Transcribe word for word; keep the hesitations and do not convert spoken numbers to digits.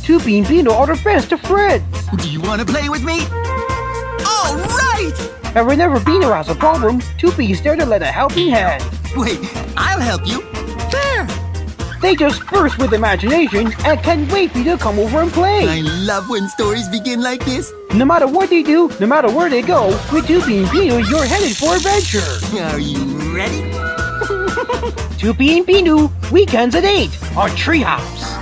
Toopy and Binoo are the best of friends. Do you want to play with me? All right! And whenever Binoo has a problem, Toopy is there to lend a helping hand. Wait, I'll help you. There! They just burst with imagination and can't wait for you to come over and play. I love when stories begin like this. No matter what they do, no matter where they go, with Toopy and Binoo, you're headed for adventure. Are you ready? Toopy and Binoo, weekends at eight on Treehouse.